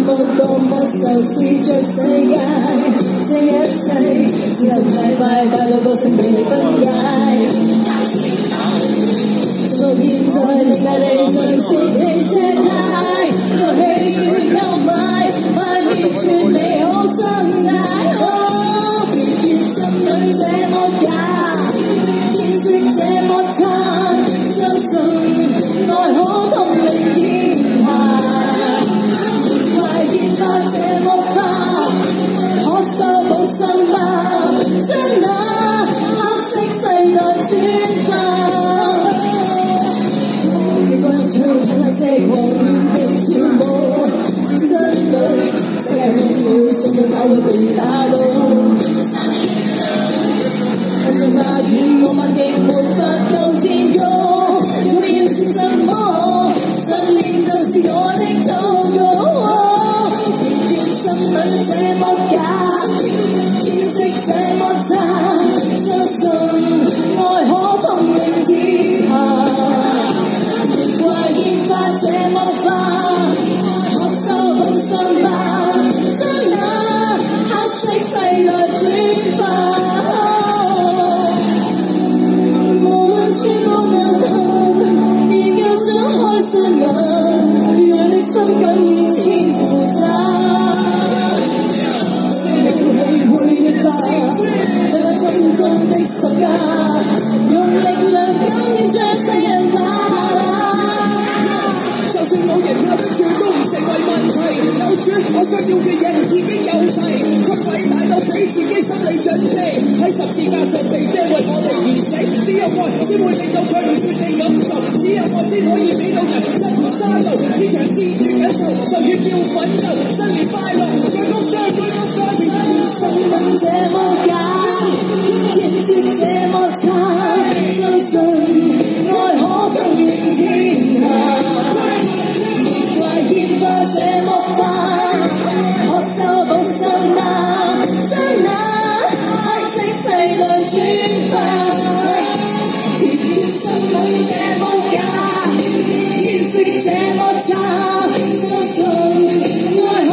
目多麼仇視着世界，這一切只有快到個性被分解。直到現在，理解你像是汽車胎，遊戲要購買，發現全未可相解。心裏這麼假，天色這麼差，相信愛可統領天下。快變化這麼快，可修補傷疤，將那黑色世代轉化。別關注睇下這狂熱的跳舞，身裏世界空了，信仰跑會被打倒。看着那遠我萬極沒法夠天高，要念是什麼？信念就是我的禱告。心裏這麼假，天色這麼差，相信愛可統領天下。怪變化這麼快，可修補傷疤，將那黑色世代轉化。穿過眼紅，研究想開雙眼，讓你心感應天負責。生命會逆化，在我心中的十架，用力量感應將世人化。就算冇人靠得住，都唔成為問題。有主，我想要嘅嘢已經有齊，佢偉大到俾自己心理準備，喺十字架上被釘為我哋而死。只有愛先會令到佢唔決定感受，只有愛先可以俾到人一條山路。呢場戰役緊湊，就要叫奮鬥，新年快樂，最高雙倍高雙倍。生命這麼假，天色這麼差，相信愛可統領天下。怪變化這麼快，可修補傷疤，將那黑色世代轉化。生命這麼假，天色這麼差，相信愛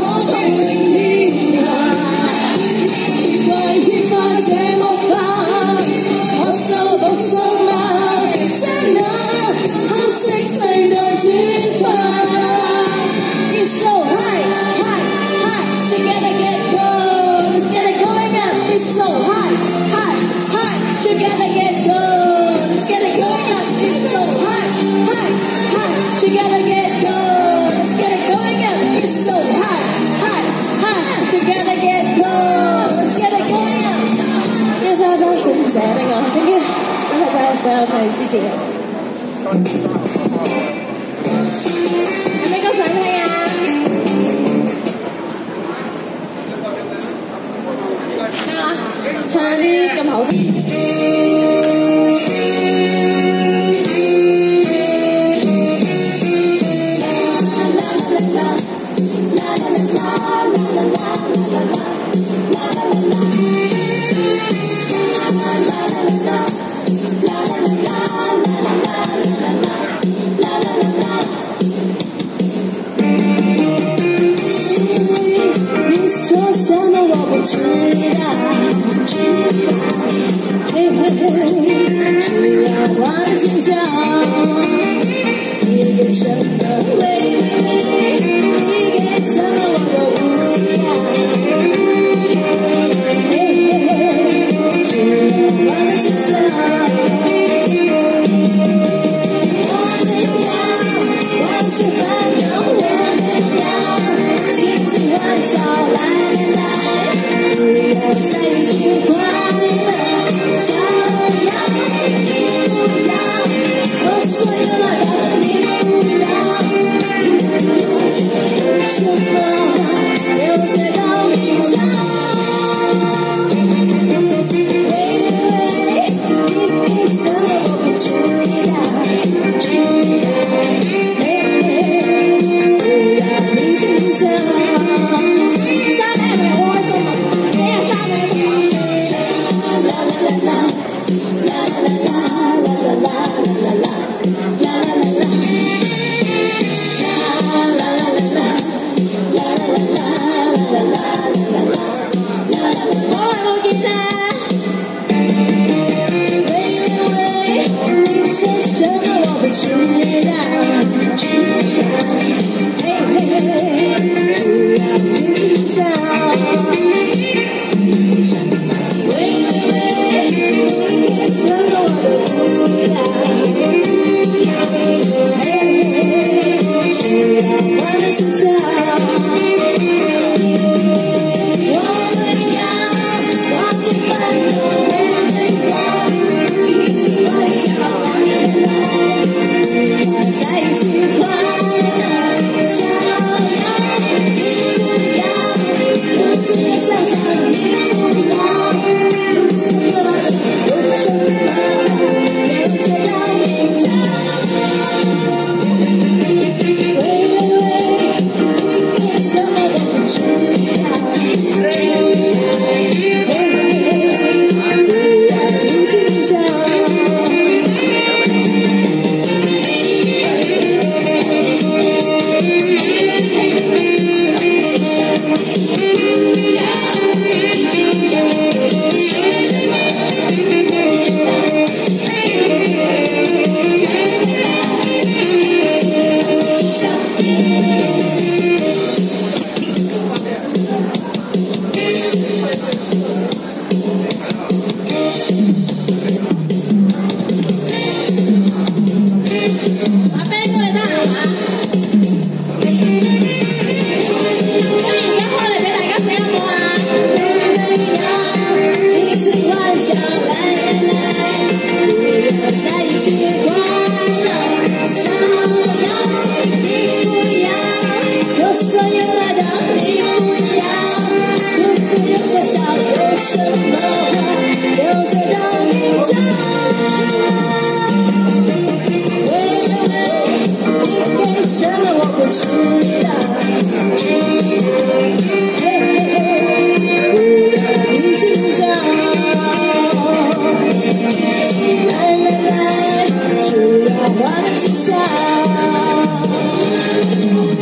Thank you.